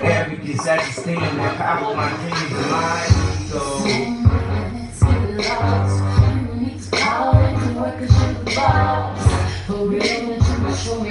Arrogance, I just stay in that power, my dreams and my ego. Let's get lost. You need to power and work a sugar boss. For real, and you show me